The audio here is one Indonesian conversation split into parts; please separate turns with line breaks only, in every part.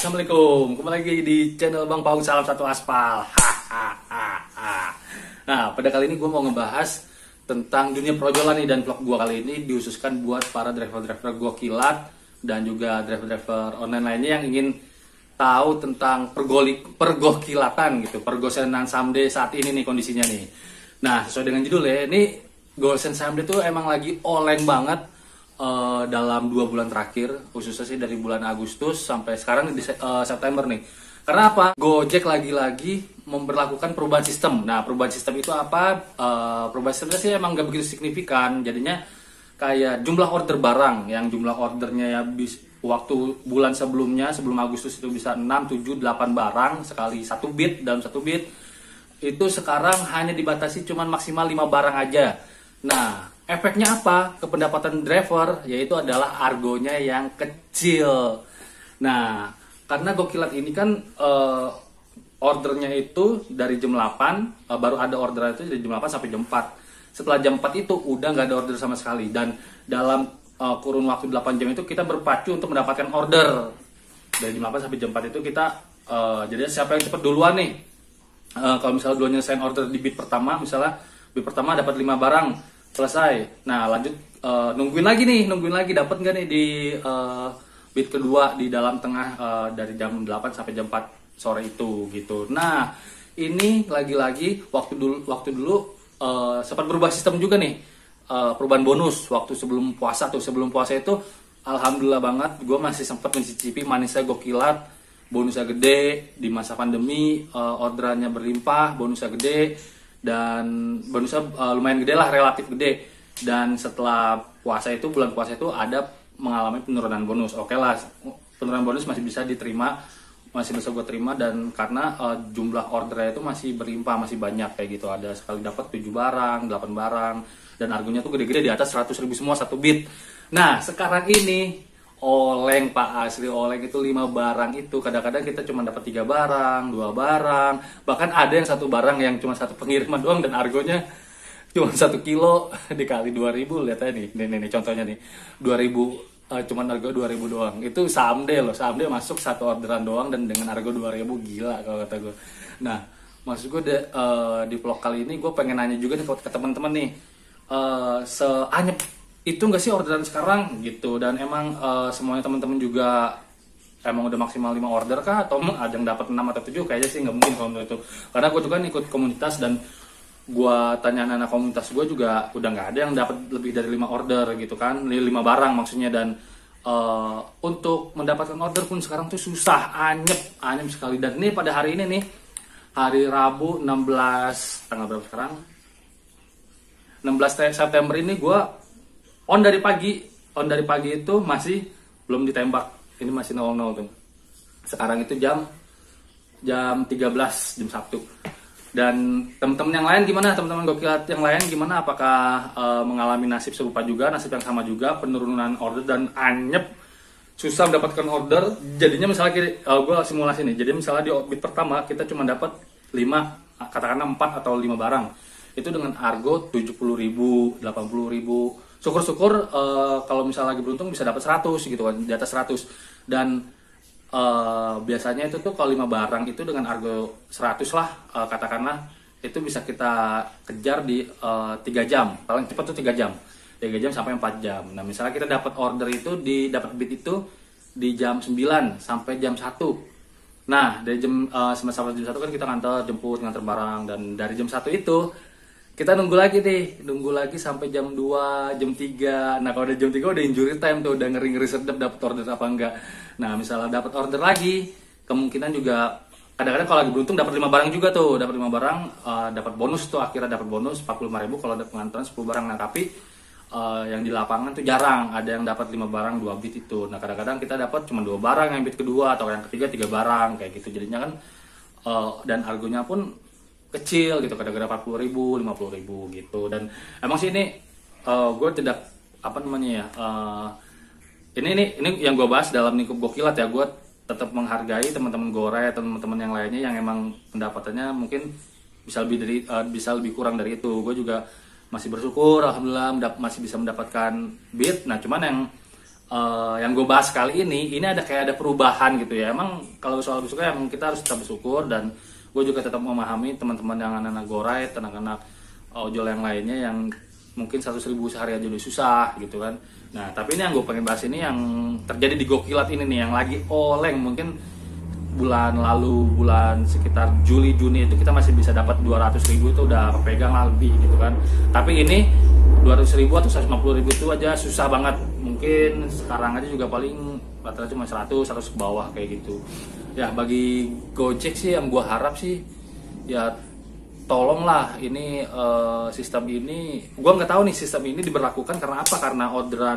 Assalamualaikum, kembali lagi di channel Bang Paul Salam Satu Aspal. Nah, pada kali ini gue mau ngebahas tentang dunia projolan nih, dan vlog gue kali ini dihususkan buat para driver-driver gue kilat dan juga driver-driver online lainnya yang ingin tahu tentang pergokilatan gitu, pergosenan Samde saat ini nih kondisinya nih. Nah, sesuai dengan judulnya, ini gosen Samde tuh emang lagi oleng banget. Dalam 2 bulan terakhir, khususnya sih dari bulan Agustus sampai sekarang di September nih. Karena apa? Gojek lagi-lagi memberlakukan perubahan sistem. Nah, perubahan sistem itu apa? Perubahan sistemnya sih emang gak begitu signifikan. Jadinya kayak jumlah order barang, yang jumlah ordernya ya waktu bulan sebelumnya, sebelum Agustus itu bisa 6, 7, 8 barang sekali satu bit, dalam satu bit. Itu sekarang hanya dibatasi cuman maksimal 5 barang aja. Nah, efeknya apa ke pendapatan driver? Yaitu adalah argonya yang kecil. Nah, karena Gokilat ini kan ordernya itu dari jam 8, baru ada order itu dari jam 8 sampai jam 4. Setelah jam 4 itu udah nggak ada order sama sekali. Dan dalam kurun waktu 8 jam itu kita berpacu untuk mendapatkan order. Dari jam 8 sampai jam 4 itu kita, jadi siapa yang cepat duluan nih? Kalau misalnya duluan nyelesain order di bit pertama, misalnya bit pertama dapat 5 barang, selesai. Nah, lanjut nungguin lagi dapat nggak nih di bit kedua di dalam tengah, dari jam 8 sampai jam 4 sore itu gitu. Nah, ini lagi-lagi waktu dulu sempat berubah sistem juga nih, perubahan bonus waktu sebelum puasa itu alhamdulillah banget gue masih sempat mencicipi manisnya Gokilat, bonusnya gede di masa pandemi, orderannya berlimpah, bonusnya gede. Dan bonusnya lumayan gede lah, relatif gede. Dan setelah puasa itu, bulan puasa itu ada mengalami penurunan bonus. Oke lah, penurunan bonus masih bisa diterima, masih bisa gue terima. Dan karena jumlah ordernya itu masih berlimpah, masih banyak kayak gitu. Ada sekali dapat 7 barang, 8 barang, dan harganya tuh gede-gede di atas 100.000 semua satu bit. Nah, sekarang ini oleng Pak, asli oleng itu 5 barang itu kadang-kadang kita cuma dapat 3 barang, 2 barang, bahkan ada yang 1 barang yang cuma 1 pengiriman doang dan argonya cuma 1 kilo dikali 2.000. lihat aja nih contohnya nih, 2.000, cuma harga 2.000 doang. Itu Samde loh, Samde masuk 1 orderan doang dan dengan harga 2.000, gila kalau kata gue. Nah, maksud gue di vlog kali ini gue pengen nanya juga nih ke teman-teman nih, seanyep itu nggak sih orderan sekarang gitu, dan emang semuanya teman-teman juga emang udah maksimal 5 order kah, atau ada yang dapat 6 atau 7? Kayaknya sih nggak mungkin kalau itu, karena gue tuh kan ikut komunitas dan gue tanya anak-anak komunitas gue juga udah nggak ada yang dapat lebih dari 5 order gitu kan, 5 barang maksudnya. Dan untuk mendapatkan order pun sekarang tuh susah, anyep sekali. Dan ini pada hari ini nih, hari Rabu 16, tanggal berapa sekarang, 16 September ini gue on dari pagi itu masih belum ditembak. Ini masih 00 tuh. Sekarang itu jam 13, jam Sabtu. Dan teman-teman yang lain gimana? Teman-teman Gokilat yang lain gimana? Apakah mengalami nasib serupa juga, nasib yang sama juga, penurunan order dan anyep, susah mendapatkan order? Jadinya misalnya gue simulasi nih. Jadi misalnya di bit pertama kita cuma dapat 5, katakanlah 4 atau 5 barang. Itu dengan argo 70.000, 80.000. Syukur-syukur kalau misalnya lagi beruntung bisa dapat 100 gitu kan, di atas 100. Dan biasanya itu tuh kalau 5 barang itu dengan argo 100 lah, katakanlah itu bisa kita kejar di 3 jam. Paling cepat tuh 3 jam. 3 jam sampai 4 jam. Nah, misalnya kita dapat order itu dapat bit itu di jam 9 sampai jam 1. Nah, dari jam sampai jam 1 kan kita nganter barang, dan dari jam 1 itu kita nunggu lagi sampai jam 2, jam 3. Nah, kalau udah jam 3 udah injury time tuh, udah ngeri-ngeri sedap dapat order apa enggak. Nah, misalnya dapat order lagi, kemungkinan juga kadang-kadang kalau lagi beruntung dapat 5 barang juga tuh, dapat 5 barang, dapat bonus tuh, akhirnya dapat bonus 45.000 kalau ada pengantaran 10 barang. Nah, tapi yang di lapangan tuh jarang ada yang dapat 5 barang 2 bit itu. Nah, kadang-kadang kita dapat cuma 2 barang yang bit kedua, atau yang ketiga 3 barang kayak gitu. Jadinya kan dan argonya pun kecil gitu, kadang-kadang 40.000, 50.000 gitu. Dan emang sih ini gue tidak ini yang gue bahas dalam lingkup Gokilat ya. Gue tetap menghargai teman-teman Gore, teman-teman yang lainnya yang emang pendapatannya mungkin bisa lebih kurang dari itu. Gue juga masih bersyukur, alhamdulillah masih bisa mendapatkan bit. Nah, cuman yang yang gue bahas kali ini ada kayak ada perubahan gitu ya. Emang kalau soal bersyukur emang kita harus tetap bersyukur, dan gue juga tetap memahami teman-teman yang anak-anak gorai, anak-anak ojol yang lainnya yang mungkin 100.000 sehari aja udah susah gitu kan. Nah tapi ini yang gue pengen bahas ini yang terjadi di Gokilat ini nih, yang lagi oleng. Mungkin bulan lalu, bulan sekitar Juli Juni itu kita masih bisa dapat 200.000, itu udah kepegang lah lebih gitu kan. Tapi ini 200.000 atau 150.000 itu aja susah banget. Mungkin sekarang aja juga paling rata-rata cuma 100 ke bawah kayak gitu ya. Bagi Gojek sih yang gue harap sih ya tolonglah ini sistem ini. Gue nggak tahu nih sistem ini diberlakukan karena apa, karena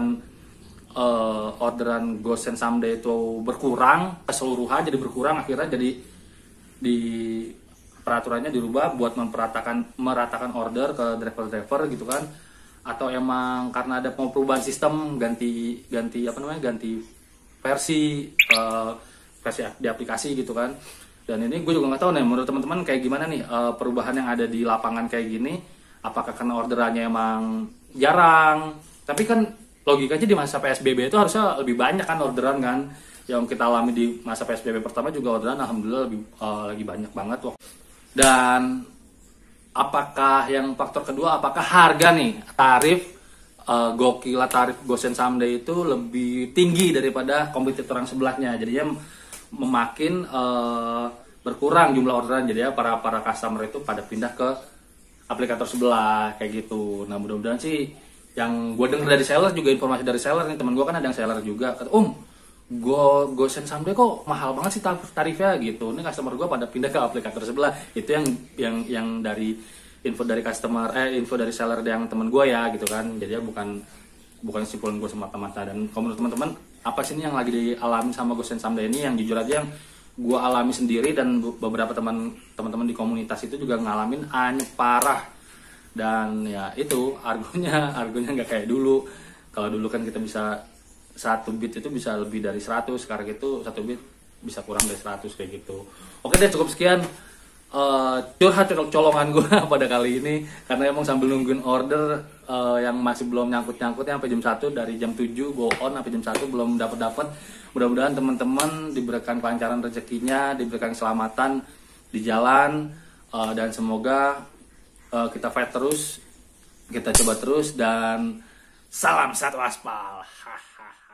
orderan Ghost and Someday itu berkurang keseluruhan, jadi berkurang, akhirnya jadi di peraturannya dirubah buat meratakan order ke driver-driver gitu kan. Atau emang karena ada perubahan sistem, ganti versi di aplikasi gitu kan. Dan ini gue juga nggak tahu nih, menurut teman-teman kayak gimana nih perubahan yang ada di lapangan kayak gini. Apakah karena orderannya emang jarang? Tapi kan logikanya di masa PSBB itu harusnya lebih banyak kan orderan kan. Yang kita alami di masa PSBB pertama juga orderan alhamdulillah lagi banyak banget. Dan apakah yang faktor kedua, apakah harga nih, tarif Gokilat, tarif Ghost and Someday itu lebih tinggi daripada kompetitor yang sebelahnya. Jadinya memakin berkurang jumlah orderan, jadi ya para customer itu pada pindah ke aplikator sebelah kayak gitu. Nah mudah-mudahan sih, yang gue denger dari seller juga, informasi dari seller nih, teman gue kan ada yang seller juga, kata Ghost and Someday kok mahal banget sih tarifnya gitu. Ini customer gue pada pindah ke aplikator sebelah. Itu yang dari info dari seller yang teman gue ya gitu kan. Jadi ya bukan kesimpulan gue semata-mata. Dan kalau menurut teman-teman, apa sih ini yang lagi dialami sama Ghost and Someday ini? Yang jujur aja yang gue alami sendiri, dan beberapa teman-teman di komunitas itu juga ngalamin parah. Dan ya itu argonya nggak kayak dulu. Kalau dulu kan kita bisa 1 bit itu bisa lebih dari 100, sekarang itu 1 bit bisa kurang dari 100 kayak gitu. Oke deh, cukup sekian curhat colongan gue pada kali ini, karena emang sambil nungguin order yang masih belum nyangkut-nyangkut sampai jam 1, dari jam 7 go on sampai jam 1 belum dapat. Mudah-mudahan teman-teman diberikan kelancaran rezekinya, diberikan keselamatan di jalan, dan semoga kita fight terus, kita coba terus, dan salam satu aspal. Hahaha.